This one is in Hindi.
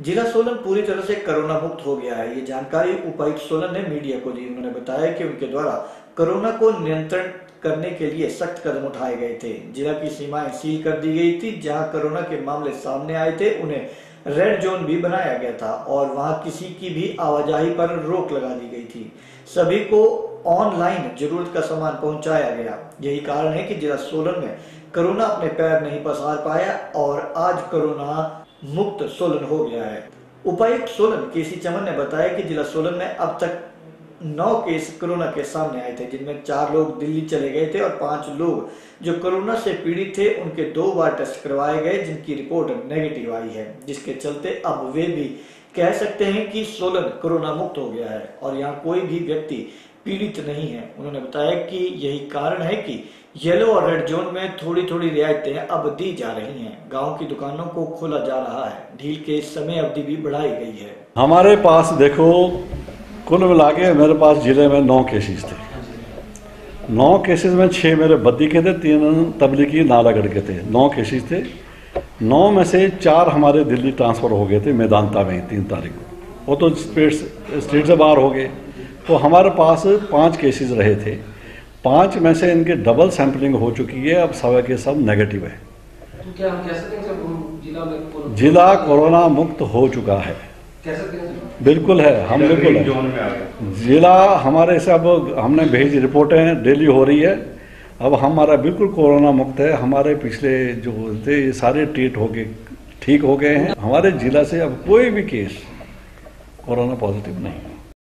जिला सोलन पूरी तरह से कोरोना मुक्त हो गया है। ये जानकारी उपायुक्त सोलन ने मीडिया को दी। उन्होंने बताया कि उनके द्वारा कोरोना को नियंत्रण करने के लिए सख्त कदम उठाए गए थे। जिला की सीमाएं सील कर दी गई थी। जहां कोरोना के मामले सामने आए थे उन्हें रेड जोन भी बनाया गया था और वहां किसी की भी आवाजाही पर रोक लगा दी गई थी। सभी को ऑनलाइन जरूरत का सामान पहुंचाया गया। यही कारण है कि जिला सोलन में कोरोना अपने पैर नहीं पसार पाया और आज कोरोना मुक्त सोलन हो गया है। उपायुक्त सोलन केसी चमन ने बताया कि जिला सोलन में अब तक 9 केस कोरोना के सामने आए थे, जिनमें 4 लोग दिल्ली चले गए थे और 5 लोग जो कोरोना से पीड़ित थे उनके 2 बार टेस्ट करवाए गए, जिनकी रिपोर्ट नेगेटिव आई है, जिसके चलते अब वे भी कह सकते हैं कि सोलन कोरोना मुक्त हो गया है और यहाँ कोई भी व्यक्ति पीड़ित नहीं है। उन्होंने बताया कि यही कारण है कि येलो और रेड जोन में थोड़ी थोड़ी रियायतें अब दी जा रही हैं। गांव की दुकानों को खोला जा रहा है। ढील के समय अवधि भी बढ़ाई गई है। हमारे पास देखो कुल मिला के मेरे पास जिले में 9 केसेस थे। 9 केसेस में 6 मेरे बद्दी के थे, 3 तबलीगी नालागढ़ के थे। 9 केसेस थे। 9 में से 4 हमारे दिल्ली ट्रांसफर हो गए थे मेदांता में 3 तारीख को। वो तो स्टेट से बाहर हो गए। तो हमारे पास 5 केसेस रहे थे। 5 में से इनके डबल सैंपलिंग हो चुकी है। अब सब के सब नेगेटिव है। तो क्या हम कह सकते हैं जिला कोरोना मुक्त हो चुका है? कह सकते हैं बिल्कुल है। हम बिल्कुल है। जिला हमारे से अब हमने भेजी रिपोर्टें डेली हो रही है। अब हमारा बिल्कुल कोरोना मुक्त है। हमारे पिछले जो थे सारे ट्रीट हो गए, ठीक हो गए हैं। हमारे जिला से अब कोई भी केस कोरोना पॉजिटिव नहीं।